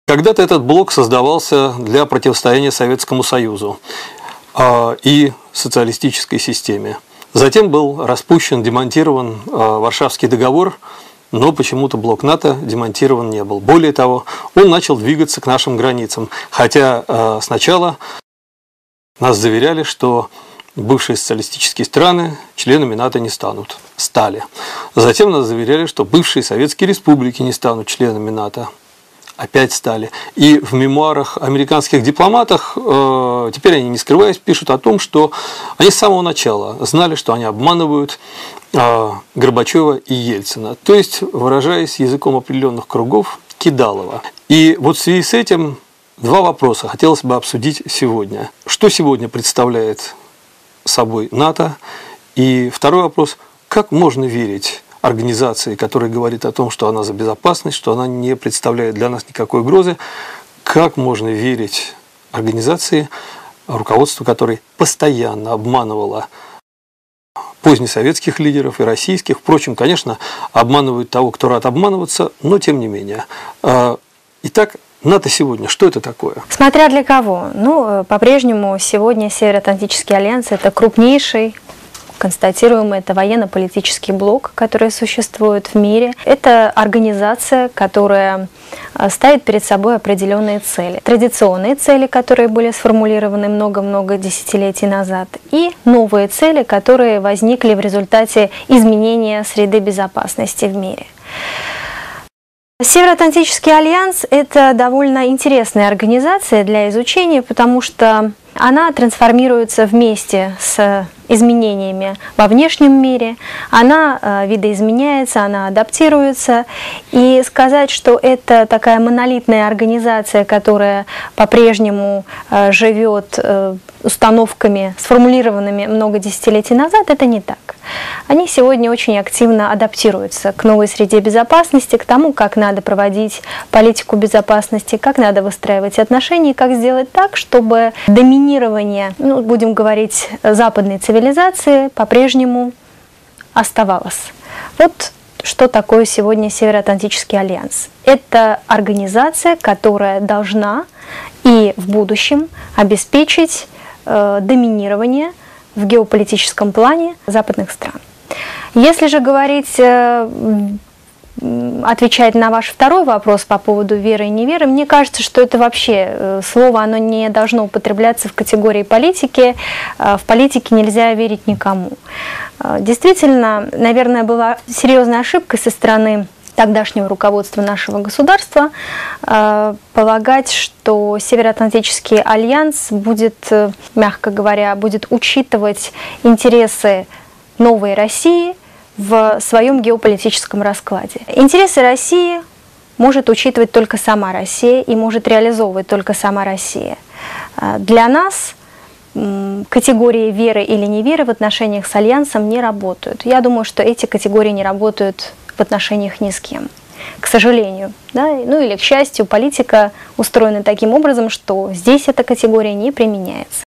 Когда-то этот блок создавался для противостояния Советскому Союзу и социалистической системе. Затем был распущен, демонтирован Варшавский договор, но почему-то блок НАТО демонтирован не был. Более того, он начал двигаться к нашим границам, хотя сначала нас заверяли, что бывшие социалистические страны членами НАТО не станут. Стали. Затем нас заверяли, что бывшие советские республики не станут членами НАТО. Опять стали. И в мемуарах американских дипломатов, теперь они, не скрываясь, пишут о том, что они с самого начала знали, что они обманывают Горбачева и Ельцина. То есть, выражаясь языком определенных кругов, Кидалова. И вот в связи с этим два вопроса хотелось бы обсудить сегодня. Что сегодня представляет собой НАТО? И второй вопрос, как можно верить организации, которая говорит о том, что она за безопасность, что она не представляет для нас никакой угрозы, как можно верить организации, руководству которой постоянно обманывало позднесоветских лидеров и российских. Впрочем, конечно, обманывают того, кто рад обманываться, но тем не менее. Итак, НАТО сегодня, что это такое? Смотря для кого. Ну, по-прежнему сегодня Североатлантический альянс – это крупнейший, констатируемый, это военно-политический блок, который существует в мире. Это организация, которая ставит перед собой определенные цели. Традиционные цели, которые были сформулированы много-много десятилетий назад, и новые цели, которые возникли в результате изменения среды безопасности в мире. Североатлантический альянс – это довольно интересная организация для изучения, потому что она трансформируется вместе с изменениями во внешнем мире, она видоизменяется, она адаптируется. И сказать, что это такая монолитная организация, которая по-прежнему живет установками, сформулированными много десятилетий назад, это не так. Они сегодня очень активно адаптируются к новой среде безопасности, к тому, как надо проводить политику безопасности, как надо выстраивать отношения, как сделать так, чтобы доминирование, ну, будем говорить, западной цивилизации по-прежнему оставалось. Вот что такое сегодня Североатлантический альянс. Это организация, которая должна и в будущем обеспечить доминирование в геополитическом плане западных стран. Если же говорить, отвечать на ваш второй вопрос по поводу веры и неверы, мне кажется, что это вообще слово, оно не должно употребляться в категории политики. В политике нельзя верить никому. Действительно, наверное, была серьезная ошибка со стороны тогдашнего руководства нашего государства полагать, что Североатлантический альянс будет, мягко говоря, будет учитывать интересы новой России в своем геополитическом раскладе. Интересы России может учитывать только сама Россия и может реализовывать только сама Россия. Для нас категории веры или неверы в отношениях с альянсом не работают. Я думаю, что эти категории не работают в отношениях ни с кем. К сожалению, да? Ну или к счастью, политика устроена таким образом, что здесь эта категория не применяется.